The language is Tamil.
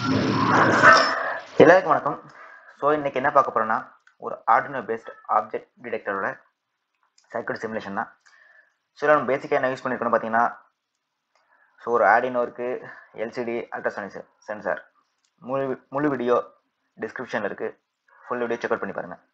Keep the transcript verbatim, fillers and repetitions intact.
எல்லாருக்கும் வணக்கம். ஸோ இன்னைக்கு என்ன பார்க்க போறோம்னா, ஒரு ஆர்டினோ பேஸ்ட் ஆப்ஜெக்ட் டிடெக்டரோட சர்க்யூட் சிமுலேஷன் தான். ஸோ நம்ம பேசிக்காக என்ன யூஸ் பண்ணியிருக்கோம்னு பார்த்தீங்கன்னா, ஸோ ஒரு ஆர்டினோ இருக்குது, எல்சிடி அல்ட்ராசானிக் சென்சார். முழு முழு வீடியோ டிஸ்கிரிப்ஷனில் இருக்குது. ஃபுல் வீடியோ செக் அவுட் பண்ணி பாருங்கள்.